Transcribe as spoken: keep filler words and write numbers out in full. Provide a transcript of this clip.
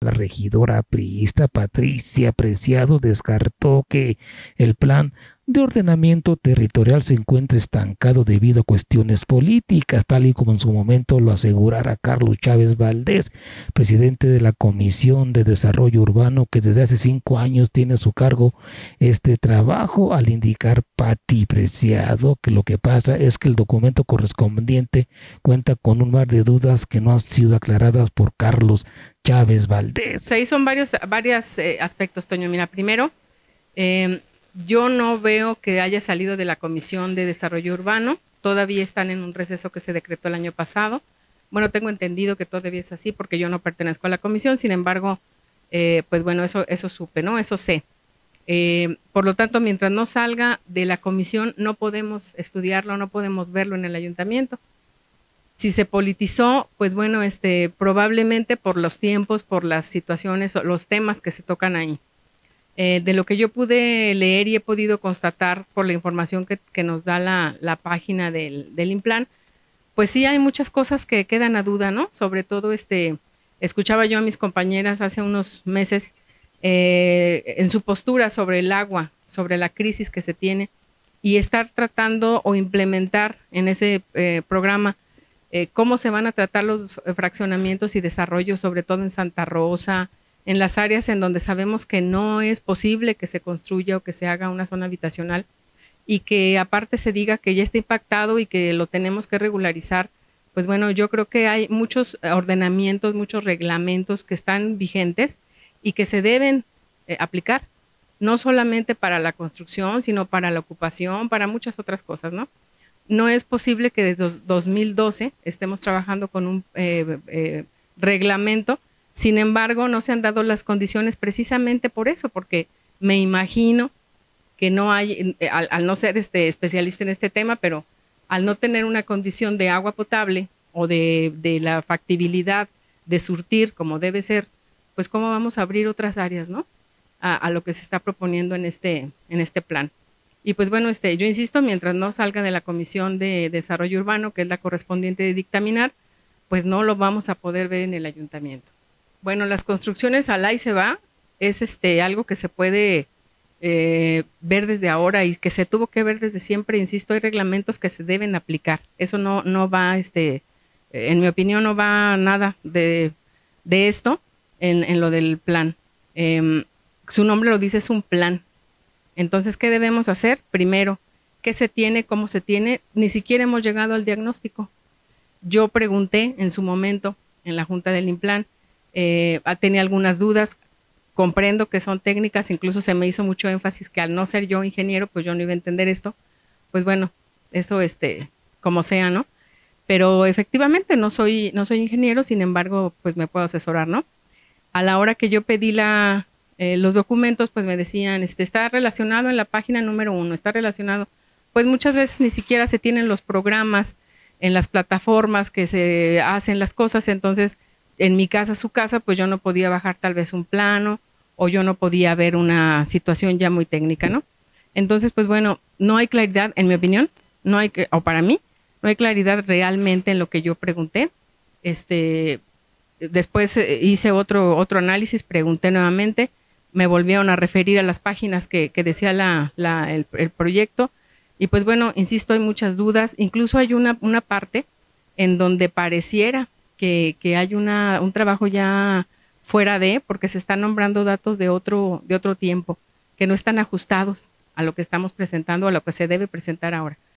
La regidora priista Patricia Preciado descartó que el plan de ordenamiento territorial se encuentra estancado debido a cuestiones políticas, tal y como en su momento lo asegurara Carlos Chávez Valdés, presidente de la Comisión de Desarrollo Urbano, que desde hace cinco años tiene a su cargo este trabajo, al indicar Pati Preciado que lo que pasa es que el documento correspondiente cuenta con un mar de dudas que no han sido aclaradas por Carlos Chávez Valdés. Ahí son varios, varios eh, aspectos, Toño. Mira, primero, eh, yo no veo que haya salido de la Comisión de Desarrollo Urbano, todavía están en un receso que se decretó el año pasado. Bueno, tengo entendido que todavía es así porque yo no pertenezco a la comisión, sin embargo, eh, pues bueno, eso, eso supe, ¿no? Eso sé. Eh, por lo tanto, mientras no salga de la comisión, no podemos estudiarlo, no podemos verlo en el ayuntamiento. Si se politizó, pues bueno, este, probablemente por los tiempos, por las situaciones, los temas que se tocan ahí. Eh, de lo que yo pude leer y he podido constatar por la información que, que nos da la, la página del, del Implan, pues sí hay muchas cosas que quedan a duda, ¿no? Sobre todo, este, escuchaba yo a mis compañeras hace unos meses eh, en su postura sobre el agua, sobre la crisis que se tiene, y estar tratando o implementar en ese eh, programa eh, cómo se van a tratar los fraccionamientos y desarrollos, sobre todo en Santa Rosa, en las áreas en donde sabemos que no es posible que se construya o que se haga una zona habitacional y que aparte se diga que ya está impactado y que lo tenemos que regularizar. Pues bueno, yo creo que hay muchos ordenamientos, muchos reglamentos que están vigentes y que se deben eh, aplicar, no solamente para la construcción, sino para la ocupación, para muchas otras cosas, ¿no? No es posible que desde dos mil doce estemos trabajando con un eh, eh, reglamento. Sin embargo, no se han dado las condiciones precisamente por eso, porque me imagino que no hay, al, al no ser este especialista en este tema, pero al no tener una condición de agua potable o de, de la factibilidad de surtir como debe ser, pues cómo vamos a abrir otras áreas, ¿no? A, a lo que se está proponiendo en este, en este plan. Y pues bueno, este, yo insisto, mientras no salga de la Comisión de Desarrollo Urbano, que es la correspondiente de dictaminar, pues no lo vamos a poder ver en el ayuntamiento. Bueno, las construcciones al ahí se va, es este, algo que se puede eh, ver desde ahora y que se tuvo que ver desde siempre. Insisto, hay reglamentos que se deben aplicar. Eso no, no va, este, en mi opinión, no va nada de, de esto en, en lo del plan. Eh, su nombre lo dice, es un plan. Entonces, ¿qué debemos hacer? Primero, ¿qué se tiene? ¿Cómo se tiene? Ni siquiera hemos llegado al diagnóstico. Yo pregunté en su momento en la Junta del Implan, Eh, tenía algunas dudas, comprendo que son técnicas, incluso se me hizo mucho énfasis que al no ser yo ingeniero, pues yo no iba a entender esto. Pues bueno, eso este, como sea, ¿no? Pero efectivamente no soy, no soy ingeniero, sin embargo, pues me puedo asesorar, ¿no? A la hora que yo pedí la, eh, los documentos, pues me decían, este, está relacionado en la página número uno, está relacionado. Pues muchas veces ni siquiera se tienen los programas en las plataformas que se hacen las cosas, entonces en mi casa, su casa, pues yo no podía bajar tal vez un plano o yo no podía ver una situación ya muy técnica, ¿no? Entonces, pues bueno, no hay claridad, en mi opinión, no hay, o para mí, no hay claridad realmente en lo que yo pregunté. Este, después hice otro, otro análisis, pregunté nuevamente, me volvieron a referir a las páginas que, que decía la, la, el, el proyecto y pues bueno, insisto, hay muchas dudas, incluso hay una, una parte en donde pareciera Que, que hay una, un trabajo ya fuera de, porque se están nombrando datos de otro, de otro tiempo, que no están ajustados a lo que estamos presentando, a lo que se debe presentar ahora.